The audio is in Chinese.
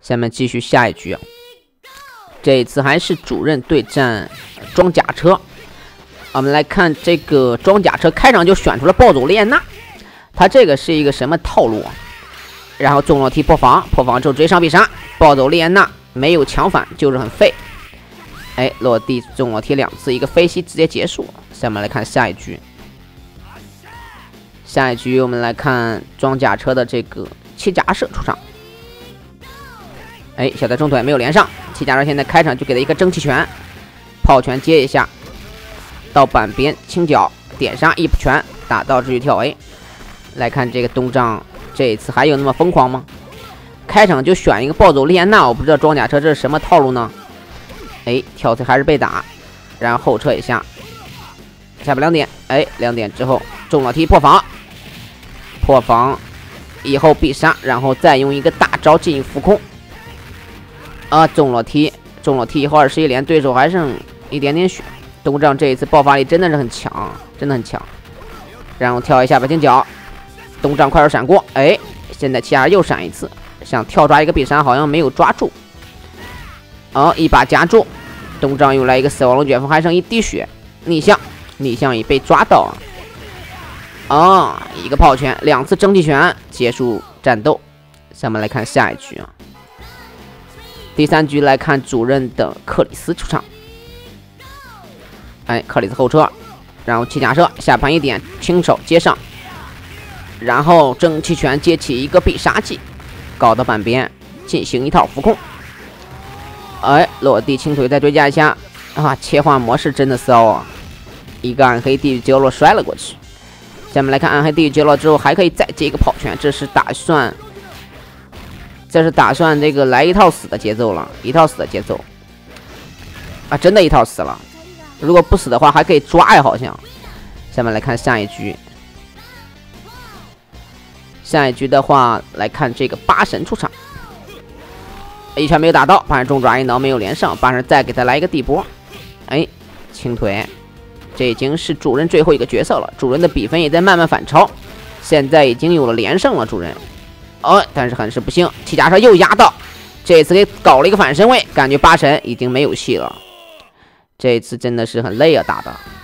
下面继续下一局，这一次还是主任对战装甲车。我们来看这个装甲车开场就选出了暴走丽安娜，他这个是一个什么套路啊？然后中落踢破防，破防之后直接上必杀，暴走丽安娜没有强反就是很废。哎，落地中落踢2次，一个飞膝直接结束。下面来看下一局，下一局我们来看装甲车的这个七甲社出场。哎，小的中腿没有连上，七甲社现在开场就给了一个蒸汽拳，炮拳接一下。到板边轻脚点杀一拳打到至于跳 A。 来看这个东丈这一次还有那么疯狂吗？开场就选一个暴走丽安娜，我不知道装甲车这是什么套路呢？哎，跳腿还是被打，然后后撤一下，下边2点，哎，2点之后中了踢破防，破防以后必杀，然后再用一个大招进行浮空。中了踢以后21连，对手还剩一点点血。东丈这一次爆发力真的是很强，真的很强。然后跳一下白金脚，东丈快手闪过，哎，现在七甲又闪一次，想跳抓一个必杀，好像没有抓住。一把夹住，东丈又来一个死亡龙卷风，还剩1滴血，逆向已被抓到一个炮拳，2次蒸汽拳结束战斗。下面来看下一局啊，第3局来看主任的克里斯出场。哎，克里斯后撤，然后七甲社下盘1点，轻手接上，然后蒸汽拳接起一个必杀技，搞到板边进行一套浮空。哎，落地轻腿再追加一下切换模式真的骚啊！一个暗黑地狱折落摔了过去。下面来看暗黑地狱折落之后还可以再接一个炮拳，这是打算这个来一套死的节奏了，一套死的节奏真的一套死了。如果不死的话还可以抓呀，好像。下面来看下一局，下一局的话来看这个八神出场，一拳没有打到，八神中爪一挠没有连上，八神再给他来一个地波，哎，轻腿，这已经是主任最后一个角色了，主任的比分也在慢慢反超，现在已经有了连胜了，主任。但是很是不幸，七甲社又压到，这次给搞了一个反身位，感觉八神已经没有戏了。这一次真的是很累啊，打的。